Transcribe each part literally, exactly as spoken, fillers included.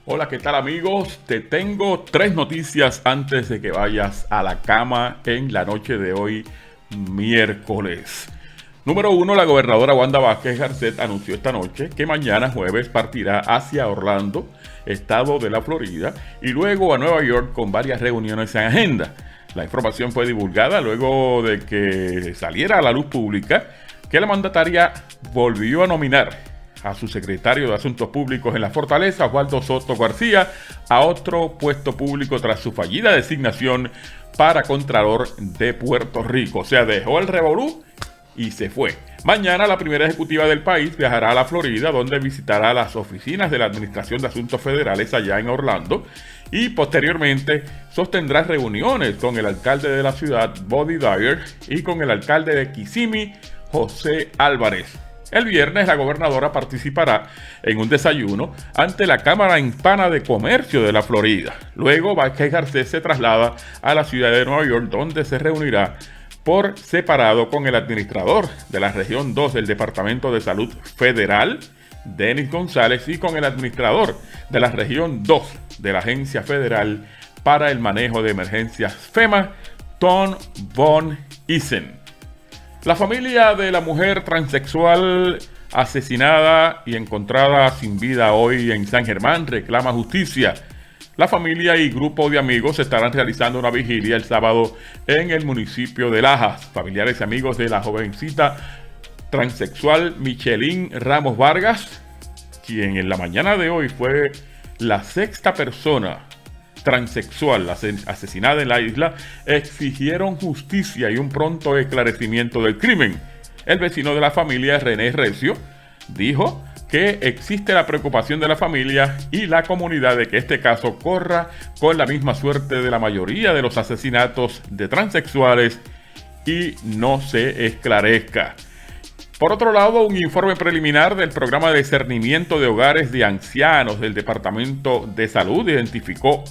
Hola, ¿qué tal amigos? Te tengo tres noticias antes de que vayas a la cama en la noche de hoy, miércoles. Número uno, la gobernadora Wanda Vázquez Garcet anunció esta noche que mañana jueves partirá hacia Orlando, estado de la Florida, y luego a Nueva York con varias reuniones en agenda. La información fue divulgada luego de que saliera a la luz pública que la mandataria volvió a nominar a su secretario de Asuntos Públicos en la Fortaleza, Osvaldo Soto García, a otro puesto público tras su fallida designación para Contralor de Puerto Rico. O sea, dejó el revolú y se fue. Mañana la primera ejecutiva del país viajará a la Florida, donde visitará las oficinas de la Administración de Asuntos Federales allá en Orlando, y posteriormente sostendrá reuniones con el alcalde de la ciudad, Bobby Dyer, y con el alcalde de Kissimmee, José Álvarez. El viernes la gobernadora participará en un desayuno ante la Cámara Hispana de Comercio de la Florida. Luego Vázquez Garcet se traslada a la ciudad de Nueva York, donde se reunirá por separado con el administrador de la región dos del Departamento de Salud Federal, Denis González, y con el administrador de la región dos de la Agencia Federal para el Manejo de Emergencias FEMA, Tom Von Isen. La familia de la mujer transexual asesinada y encontrada sin vida hoy en San Germán reclama justicia. La familia y grupo de amigos estarán realizando una vigilia el sábado en el municipio de Lajas. Familiares y amigos de la jovencita transexual Michelín Ramos Vargas, quien en la mañana de hoy fue la sexta persona transexual asesinada en la isla, exigieron justicia y un pronto esclarecimiento del crimen. El vecino de la familia, René Recio, dijo que existe la preocupación de la familia y la comunidad de que este caso corra con la misma suerte de la mayoría de los asesinatos de transexuales y no se esclarezca. Por otro lado, un informe preliminar del programa de discernimiento de hogares de ancianos del Departamento de Salud identificó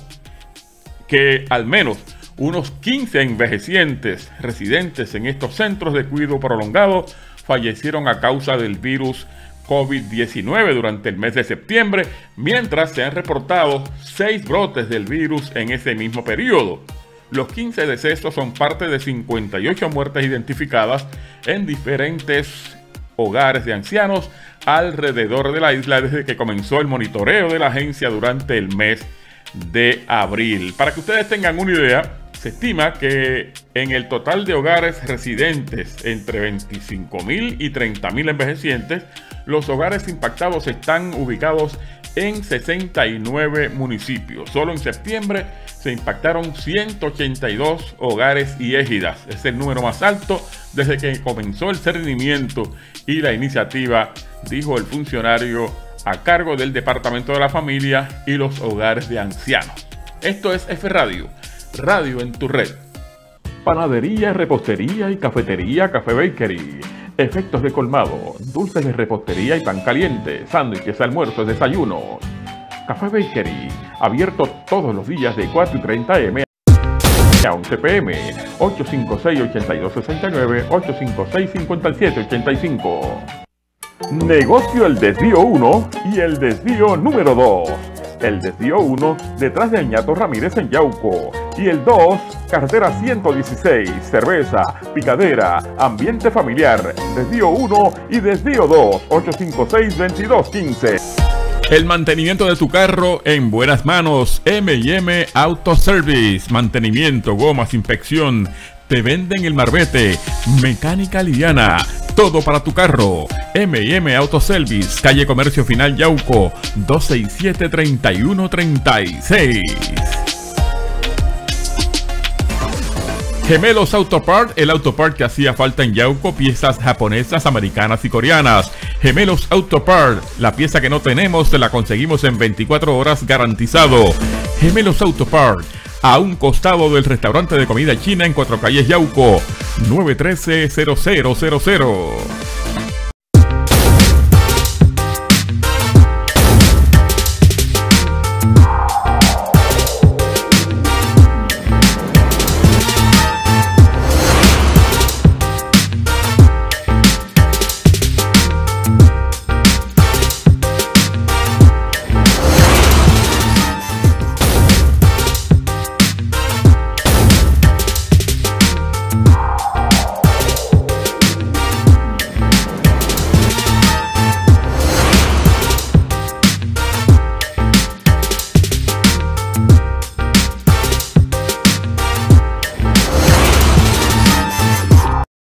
que al menos unos quince envejecientes residentes en estos centros de cuidado prolongado fallecieron a causa del virus COVID diecinueve durante el mes de septiembre, mientras se han reportado seis brotes del virus en ese mismo periodo. Los quince decesos son parte de cincuenta y ocho muertes identificadas en diferentes hogares de ancianos alrededor de la isla desde que comenzó el monitoreo de la agencia durante el mes de abril. Para que ustedes tengan una idea, se estima que en el total de hogares residentes entre veinticinco mil y treinta mil envejecientes, los hogares impactados están ubicados en sesenta y nueve municipios. Solo en septiembre se impactaron ciento ochenta y dos hogares y égidas. Es el número más alto desde que comenzó el cernimiento y la iniciativa, dijo el funcionario a cargo del Departamento de la Familia y los Hogares de Ancianos. Esto es F Radio, radio en tu red. Panadería, repostería y cafetería Café Bakery. Efectos de colmado, dulces de repostería y pan caliente, sándwiches, almuerzos, desayunos. Café Bakery, abierto todos los días de cuatro y treinta eme a once pe eme. ocho cinco seis, ocho dos seis nueve, ocho cinco seis, cinco siete ocho cinco. Negocio El Desvío uno y El Desvío número dos. El Desvío uno, detrás de Añato Ramírez en Yauco. Y el dos, carretera ciento dieciséis, cerveza, picadera, ambiente familiar. Desvío uno y Desvío dos, ocho cinco seis, veintidós quince. El mantenimiento de tu carro en buenas manos. eme y eme Auto Service. Mantenimiento, gomas, inspección. Te venden el marbete. Mecánica liviana. Todo para tu carro. eme y eme Auto Service, calle Comercio Final Yauco, dos seis siete, tres uno tres seis. Gemelos Autopart, el autopart que hacía falta en Yauco, piezas japonesas, americanas y coreanas. Gemelos Autopart, la pieza que no tenemos, te la conseguimos en veinticuatro horas garantizado. Gemelos Autopart, a un costado del restaurante de comida china en Cuatro Calles Yauco, nueve uno tres, cero cero cero cero.